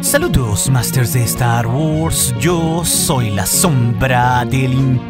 Saludos, Masters de Star Wars. Yo soy la sombra del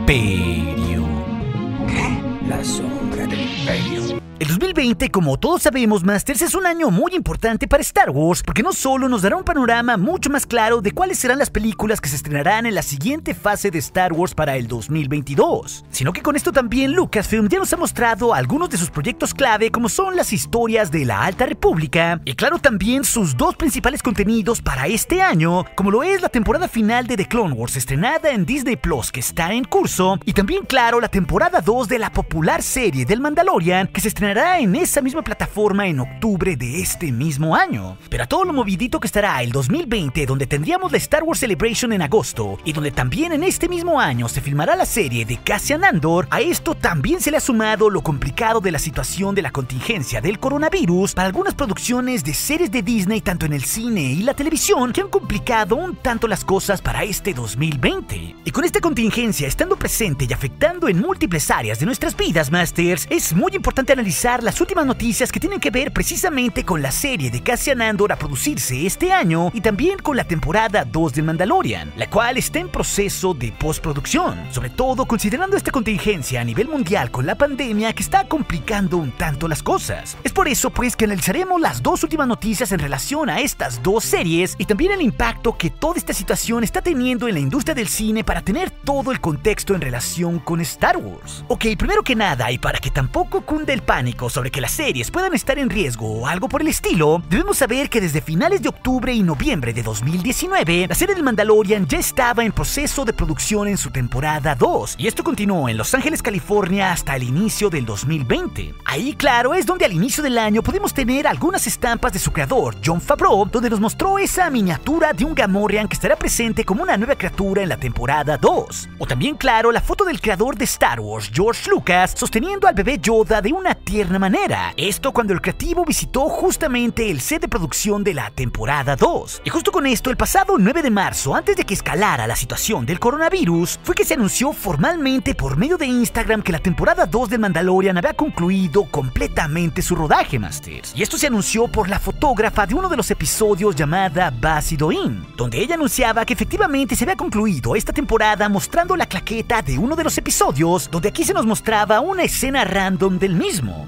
Imperio. ¿Qué? La sombra del Imperio. El 2020, como todos sabemos, Masters, es un año muy importante para Star Wars porque no solo nos dará un panorama mucho más claro de cuáles serán las películas que se estrenarán en la siguiente fase de Star Wars para el 2022, sino que con esto también Lucasfilm ya nos ha mostrado algunos de sus proyectos clave, como son las historias de la Alta República y claro también sus dos principales contenidos para este año, como lo es la temporada final de The Clone Wars estrenada en Disney Plus que está en curso, y también claro la temporada 2 de la popular serie del Mandalorian que se estrenará en esa misma plataforma en octubre de este mismo año. Pero a todo lo movidito que estará el 2020, donde tendríamos la Star Wars Celebration en agosto y donde también en este mismo año se filmará la serie de Cassian Andor, a esto también se le ha sumado lo complicado de la situación de la contingencia del coronavirus para algunas producciones de series de Disney tanto en el cine y la televisión que han complicado un tanto las cosas para este 2020. Y con esta contingencia estando presente y afectando en múltiples áreas de nuestras vidas, Masters, es muy importante analizar las últimas noticias que tienen que ver precisamente con la serie de Cassian Andor a producirse este año y también con la temporada 2 del Mandalorian, la cual está en proceso de postproducción, sobre todo considerando esta contingencia a nivel mundial con la pandemia que está complicando un tanto las cosas. Es por eso pues que analizaremos las dos últimas noticias en relación a estas dos series y también el impacto que toda esta situación está teniendo en la industria del cine para tener todo el contexto en relación con Star Wars. Ok, primero que nada, y para que tampoco cunde el pánico sobre que las series puedan estar en riesgo o algo por el estilo, debemos saber que desde finales de octubre y noviembre de 2019, la serie del Mandalorian ya estaba en proceso de producción en su temporada 2, y esto continuó en Los Ángeles, California hasta el inicio del 2020. Ahí, claro, es donde al inicio del año pudimos tener algunas estampas de su creador, Jon Favreau, donde nos mostró esa miniatura de un Gamorrean que estará presente como una nueva criatura en la temporada 2. O también, claro, la foto del creador de Star Wars, George Lucas, sosteniendo al bebé Yoda de una tierna manera. Esto cuando el creativo visitó justamente el set de producción de la temporada 2. Y justo con esto, el pasado 9 de marzo, antes de que escalara la situación del coronavirus, fue que se anunció formalmente por medio de Instagram que la temporada 2 de Mandalorian había concluido completamente su rodaje, Masters. Y esto se anunció por la fotógrafa de uno de los episodios llamada Basie Doin, donde ella anunciaba que efectivamente se había concluido esta temporada mostrando la claqueta de uno de los episodios, donde aquí se nos mostraba una escena random del mismo.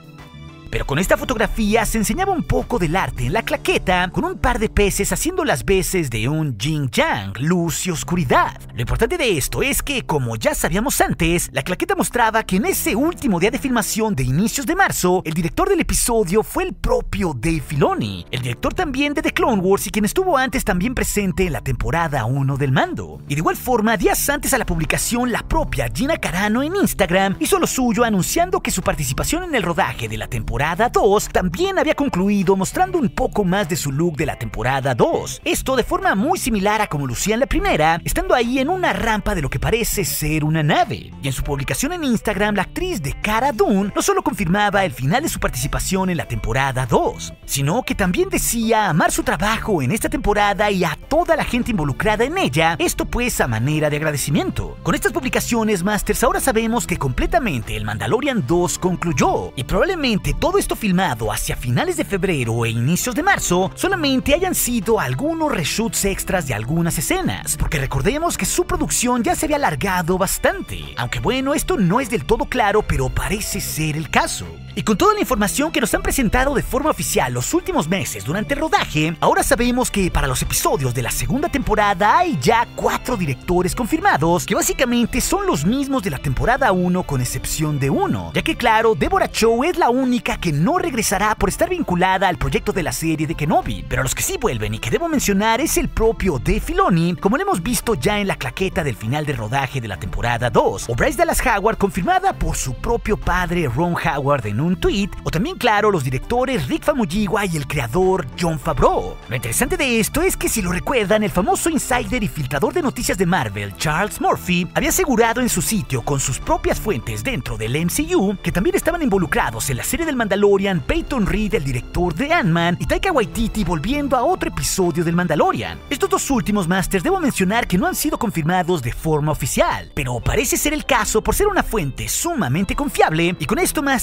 Pero con esta fotografía se enseñaba un poco del arte en la claqueta, con un par de peces haciendo las veces de un yin-yang, luz y oscuridad. Lo importante de esto es que, como ya sabíamos antes, la claqueta mostraba que en ese último día de filmación de inicios de marzo, el director del episodio fue el propio Dave Filoni, el director también de The Clone Wars y quien estuvo antes también presente en la temporada 1 del Mando. Y de igual forma, días antes a la publicación, la propia Gina Carano en Instagram hizo lo suyo anunciando que su participación en el rodaje de la temporada 2 también había concluido, mostrando un poco más de su look de la temporada 2. Esto de forma muy similar a como lucía en la primera, estando ahí en una rampa de lo que parece ser una nave. Y en su publicación en Instagram, la actriz de Cara Dune no solo confirmaba el final de su participación en la temporada 2, sino que también decía amar su trabajo en esta temporada y a toda la gente involucrada en ella, esto pues a manera de agradecimiento. Con estas publicaciones, Masters, ahora sabemos que completamente el Mandalorian 2 concluyó, y probablemente todo esto filmado hacia finales de febrero e inicios de marzo solamente hayan sido algunos reshoots extras de algunas escenas, porque recordemos que su producción ya se había alargado bastante, aunque bueno, esto no es del todo claro, pero parece ser el caso. Y con toda la información que nos han presentado de forma oficial los últimos meses durante el rodaje, ahora sabemos que para los episodios de la segunda temporada hay ya 4 directores confirmados, que básicamente son los mismos de la temporada 1 con excepción de uno, ya que claro, Deborah Chow es la única que no regresará por estar vinculada al proyecto de la serie de Kenobi, pero los que sí vuelven y que debo mencionar es el propio Dave Filoni, como lo hemos visto ya en la claqueta del final del rodaje de la temporada 2, o Bryce Dallas Howard confirmada por su propio padre Ron Howard en un tweet, o también claro los directores Rick Famuyiwa y el creador Jon Favreau. Lo interesante de esto es que si lo recuerdan, el famoso insider y filtrador de noticias de Marvel, Charles Murphy, había asegurado en su sitio con sus propias fuentes dentro del MCU que también estaban involucrados en la serie del Mandalorian Peyton Reed, el director de Ant-Man, y Taika Waititi volviendo a otro episodio del Mandalorian. Estos dos últimos, Masters, debo mencionar que no han sido confirmados de forma oficial, pero parece ser el caso por ser una fuente sumamente confiable, y con esto, Masters, tendríamos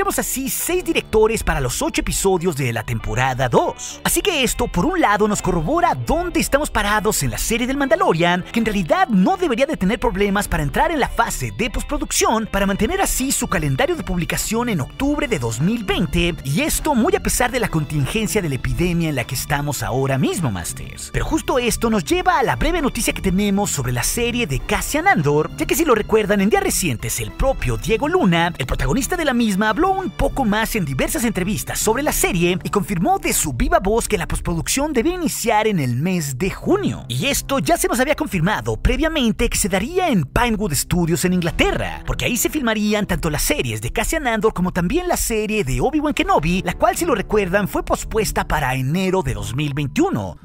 tendremos así 6 directores para los 8 episodios de la temporada 2. Así que esto, por un lado, nos corrobora dónde estamos parados en la serie del Mandalorian, que en realidad no debería de tener problemas para entrar en la fase de postproducción para mantener así su calendario de publicación en octubre de 2020, y esto muy a pesar de la contingencia de la epidemia en la que estamos ahora mismo, Masters. Pero justo esto nos lleva a la breve noticia que tenemos sobre la serie de Cassian Andor, ya que si lo recuerdan, en días recientes el propio Diego Luna, el protagonista de la misma, habló un poco más en diversas entrevistas sobre la serie y confirmó de su viva voz que la postproducción debe iniciar en el mes de junio. Y esto ya se nos había confirmado previamente que se daría en Pinewood Studios en Inglaterra, porque ahí se filmarían tanto las series de Cassian Andor como también la serie de Obi-Wan Kenobi, la cual, si lo recuerdan, fue pospuesta para enero de 2021.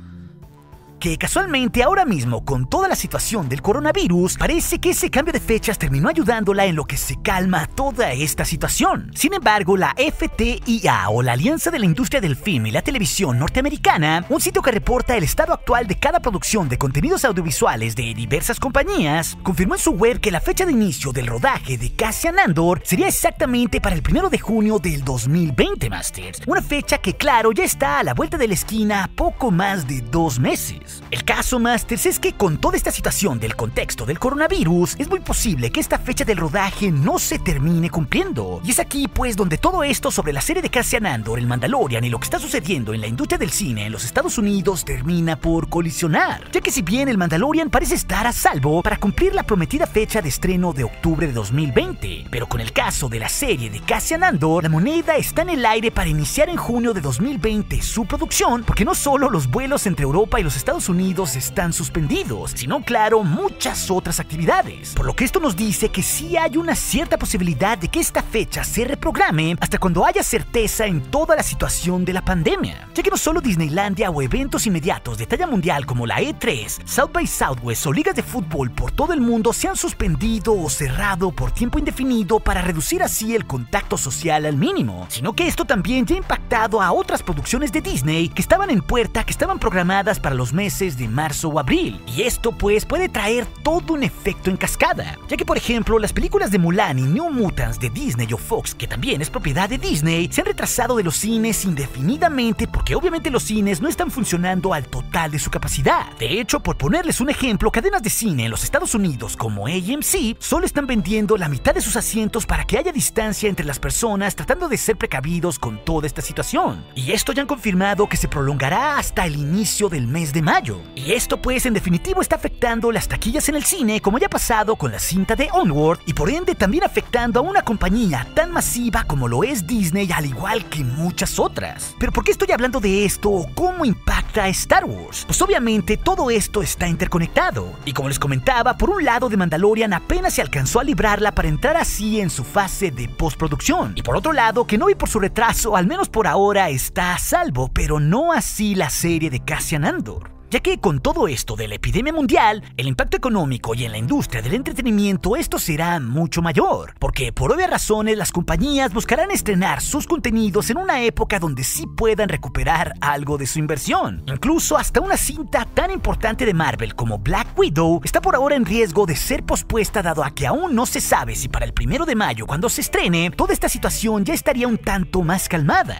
Que casualmente ahora mismo, con toda la situación del coronavirus, parece que ese cambio de fechas terminó ayudándola en lo que se calma toda esta situación. Sin embargo, la FTIA, o la Alianza de la Industria del Film y la Televisión Norteamericana, un sitio que reporta el estado actual de cada producción de contenidos audiovisuales de diversas compañías, confirmó en su web que la fecha de inicio del rodaje de Cassian Andor sería exactamente para el 1 de junio del 2020, Masters. Una fecha que, claro, ya está a la vuelta de la esquina a poco más de 2 meses. El caso, Masters, es que con toda esta situación del contexto del coronavirus, es muy posible que esta fecha del rodaje no se termine cumpliendo. Y es aquí, pues, donde todo esto sobre la serie de Cassian Andor, el Mandalorian y lo que está sucediendo en la industria del cine en los Estados Unidos termina por colisionar. Ya que si bien el Mandalorian parece estar a salvo para cumplir la prometida fecha de estreno de octubre de 2020, pero con el caso de la serie de Cassian Andor, la moneda está en el aire para iniciar en junio de 2020 su producción, porque no solo los vuelos entre Europa y los Estados Unidos están suspendidos, sino, claro, muchas otras actividades. Por lo que esto nos dice que sí hay una cierta posibilidad de que esta fecha se reprograme hasta cuando haya certeza en toda la situación de la pandemia, ya que no solo Disneylandia o eventos inmediatos de talla mundial como la E3, South by Southwest o ligas de fútbol por todo el mundo se han suspendido o cerrado por tiempo indefinido para reducir así el contacto social al mínimo, sino que esto también ya ha impactado a otras producciones de Disney que estaban en puerta, que estaban programadas para los meses de marzo o abril, y esto pues puede traer todo un efecto en cascada, ya que por ejemplo las películas de Mulan y New Mutants de Disney o Fox, que también es propiedad de Disney, se han retrasado de los cines indefinidamente porque obviamente los cines no están funcionando al total de su capacidad. De hecho, por ponerles un ejemplo, cadenas de cine en los Estados Unidos como AMC solo están vendiendo la mitad de sus asientos para que haya distancia entre las personas, tratando de ser precavidos con toda esta situación. Y esto ya han confirmado que se prolongará hasta el inicio del mes de mayo. Y esto pues en definitivo está afectando las taquillas en el cine, como ya ha pasado con la cinta de Onward, y por ende también afectando a una compañía tan masiva como lo es Disney, al igual que muchas otras. Pero ¿por qué estoy hablando de esto o cómo impacta a Star Wars? Pues obviamente todo esto está interconectado, y como les comentaba, por un lado The Mandalorian apenas se alcanzó a librarla para entrar así en su fase de postproducción, y por otro lado Kenobi por su retraso, al menos por ahora, está a salvo, pero no así la serie de Cassian Andor. Ya que con todo esto de la epidemia mundial, el impacto económico y en la industria del entretenimiento esto será mucho mayor, porque por obvias razones las compañías buscarán estrenar sus contenidos en una época donde sí puedan recuperar algo de su inversión. Incluso hasta una cinta tan importante de Marvel como Black Widow está por ahora en riesgo de ser pospuesta, dado a que aún no se sabe si para el 1 de mayo, cuando se estrene, toda esta situación ya estaría un tanto más calmada.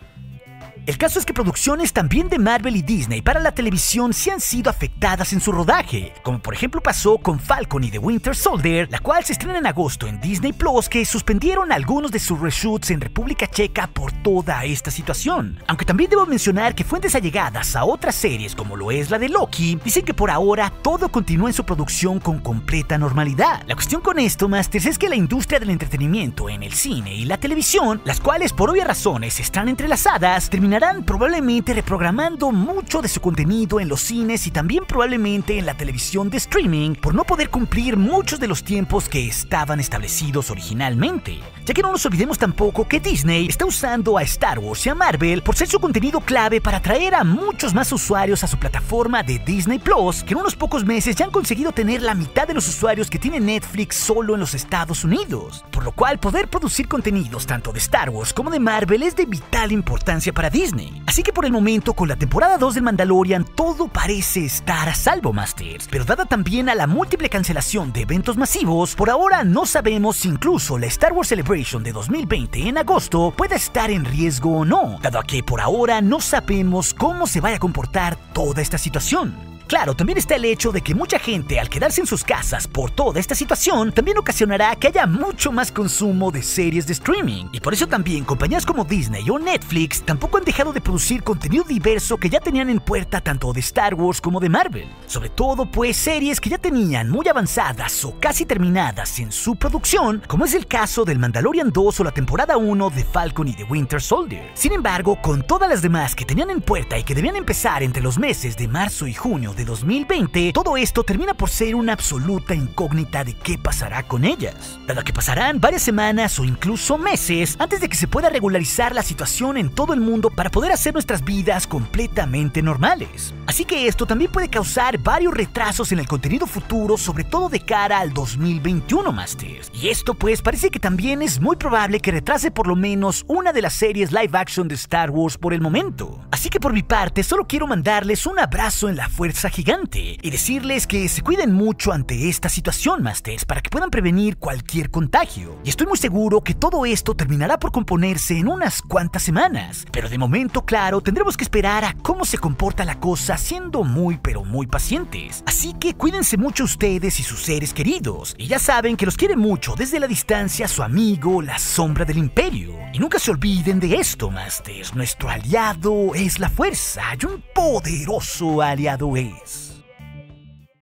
El caso es que producciones también de Marvel y Disney para la televisión sí han sido afectadas en su rodaje, como por ejemplo pasó con Falcon y The Winter Soldier, la cual se estrena en agosto en Disney Plus, que suspendieron algunos de sus reshoots en República Checa por toda esta situación. Aunque también debo mencionar que fuentes allegadas a otras series como lo es la de Loki, dicen que por ahora todo continúa en su producción con completa normalidad. La cuestión con esto, Masters, es que la industria del entretenimiento en el cine y la televisión, las cuales por obvias razones están entrelazadas, terminarán probablemente reprogramando mucho de su contenido en los cines y también probablemente en la televisión de streaming por no poder cumplir muchos de los tiempos que estaban establecidos originalmente. Ya que no nos olvidemos tampoco que Disney está usando a Star Wars y a Marvel por ser su contenido clave para atraer a muchos más usuarios a su plataforma de Disney Plus, que en unos pocos meses ya han conseguido tener la mitad de los usuarios que tiene Netflix solo en los Estados Unidos. Por lo cual poder producir contenidos tanto de Star Wars como de Marvel es de vital importancia para Disney. Disney. Así que por el momento, con la temporada 2 del Mandalorian, todo parece estar a salvo, Masters. Pero dada también a la múltiple cancelación de eventos masivos, por ahora no sabemos si incluso la Star Wars Celebration de 2020 en agosto pueda estar en riesgo o no, dado a que por ahora no sabemos cómo se vaya a comportar toda esta situación. Claro, también está el hecho de que mucha gente, al quedarse en sus casas por toda esta situación, también ocasionará que haya mucho más consumo de series de streaming. Y por eso también compañías como Disney o Netflix tampoco han dejado de producir contenido diverso que ya tenían en puerta tanto de Star Wars como de Marvel. Sobre todo pues series que ya tenían muy avanzadas o casi terminadas en su producción, como es el caso del Mandalorian 2 o la temporada 1 de Falcon y The Winter Soldier. Sin embargo, con todas las demás que tenían en puerta y que debían empezar entre los meses de marzo y junio de 2020, todo esto termina por ser una absoluta incógnita de qué pasará con ellas, dado que pasarán varias semanas o incluso meses antes de que se pueda regularizar la situación en todo el mundo para poder hacer nuestras vidas completamente normales. Así que esto también puede causar varios retrasos en el contenido futuro, sobre todo de cara al 2021, Masters. Y esto pues parece que también es muy probable que retrase por lo menos una de las series live action de Star Wars por el momento. Así que por mi parte solo quiero mandarles un abrazo en la fuerza gigante y decirles que se cuiden mucho ante esta situación, Masters, para que puedan prevenir cualquier contagio. Y estoy muy seguro que todo esto terminará por componerse en unas cuantas semanas, pero de momento, claro, tendremos que esperar a cómo se comporta la cosa, siendo muy pero muy pacientes. Así que cuídense mucho ustedes y sus seres queridos, y ya saben que los quiere mucho desde la distancia su amigo, la Sombra del Imperio. Y nunca se olviden de esto, Masters, nuestro aliado es la fuerza y un poderoso aliado es